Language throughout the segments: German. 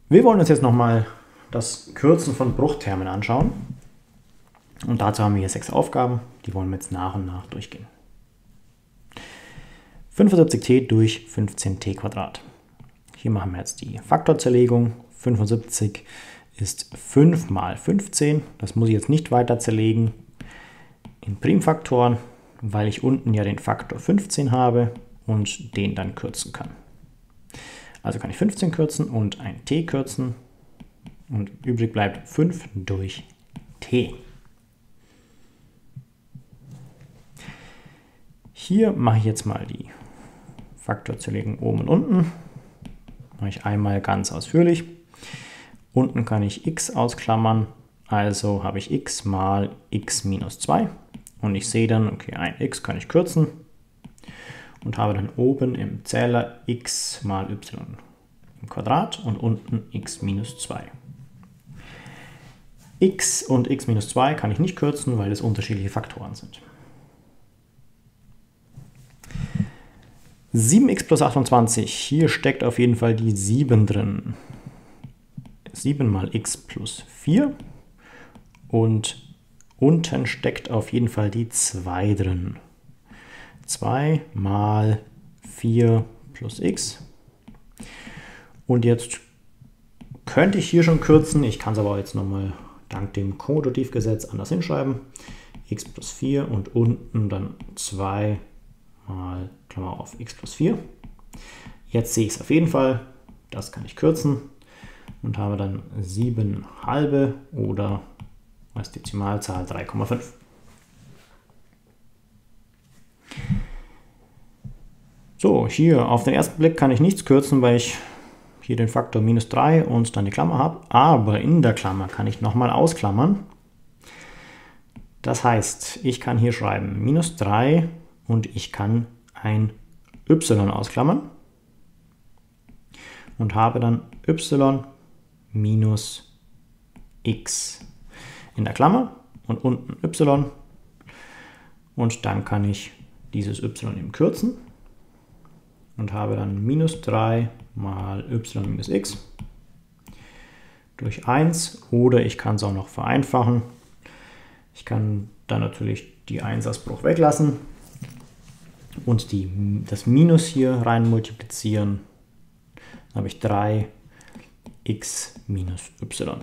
Wir wollen uns jetzt nochmal das Kürzen von Bruchtermen anschauen. Und dazu haben wir hier 6 Aufgaben, die wollen wir jetzt nach und nach durchgehen. 75t durch 15t². Hier machen wir jetzt die Faktorzerlegung. 75 ist 5 mal 15. Das muss ich jetzt nicht weiter zerlegen in Primfaktoren, weil ich unten ja den Faktor 15 habe und den dann kürzen kann. Also kann ich 15 kürzen und ein t kürzen und übrig bleibt 5 durch t. Hier mache ich jetzt mal die Faktorzerlegung oben und unten. Mache ich einmal ganz ausführlich. Unten kann ich x ausklammern, also habe ich x mal x minus 2. Und ich sehe dann, okay, ein x kann ich kürzen und habe dann oben im Zähler x mal y im Quadrat und unten x minus 2. X und x minus 2 kann ich nicht kürzen, weil es unterschiedliche Faktoren sind. 7x plus 28, hier steckt auf jeden Fall die 7 drin. 7 mal x plus 4 und unten steckt auf jeden Fall die 2 drin. 2 mal 4 plus x. Und jetzt könnte ich hier schon kürzen, ich kann es aber jetzt nochmal dank dem Kommutativgesetz anders hinschreiben. X plus 4 und unten dann 2 mal Klammer auf x plus 4. Jetzt sehe ich es auf jeden Fall, das kann ich kürzen und habe dann 7 halbe oder als Dezimalzahl 3,5. So, hier auf den ersten Blick kann ich nichts kürzen, weil ich hier den Faktor minus 3 und dann die Klammer habe, aber in der Klammer kann ich nochmal ausklammern. Das heißt, ich kann hier schreiben minus 3 und ich kann ein y ausklammern und habe dann y minus x in der Klammer und unten y und dann kann ich dieses y eben kürzen und habe dann minus 3 mal y minus x durch 1 oder ich kann es auch noch vereinfachen. Ich kann dann natürlich die 1 als Bruch weglassen und das Minus hier rein multiplizieren. Dann habe ich 3x minus y.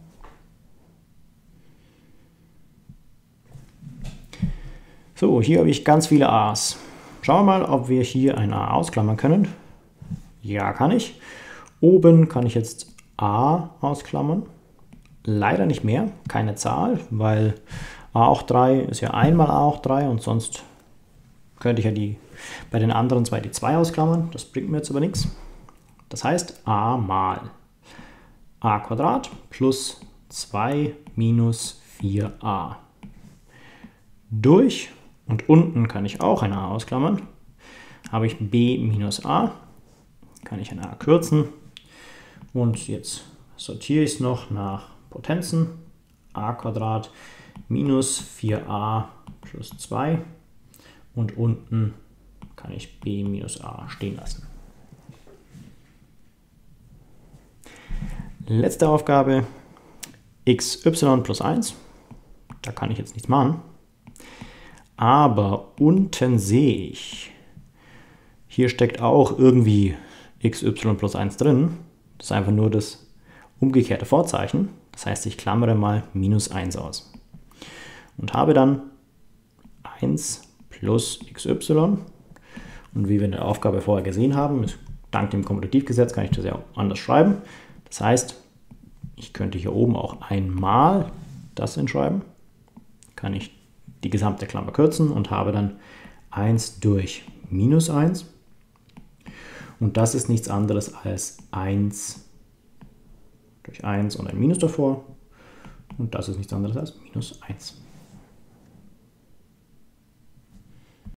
So, hier habe ich ganz viele a's. Schauen wir mal, ob wir hier ein a ausklammern können. Ja, kann ich. Oben kann ich jetzt a ausklammern. Leider nicht mehr, keine Zahl, weil a auch 3 ist ja einmal a auch 3 und sonst könnte ich ja bei den anderen zwei die 2 ausklammern. Das bringt mir jetzt aber nichts. Das heißt a mal a² plus 2 minus 4a durch, und unten kann ich auch ein a ausklammern, habe ich b minus a, kann ich ein a kürzen und jetzt sortiere ich es noch nach Potenzen, a² minus 4a plus 2 und unten kann ich b minus a stehen lassen. Letzte Aufgabe, xy plus 1, da kann ich jetzt nichts machen, aber unten sehe ich, hier steckt auch irgendwie xy plus 1 drin, das ist einfach nur das umgekehrte Vorzeichen, das heißt ich klammere mal minus 1 aus und habe dann 1 plus xy und wie wir in der Aufgabe vorher gesehen haben, dank dem Kommutativgesetz kann ich das ja auch anders schreiben. Das heißt, ich könnte hier oben auch einmal das hinschreiben, kann ich die gesamte Klammer kürzen und habe dann 1 durch minus 1 und das ist nichts anderes als 1 durch 1 und ein Minus davor und das ist nichts anderes als minus 1.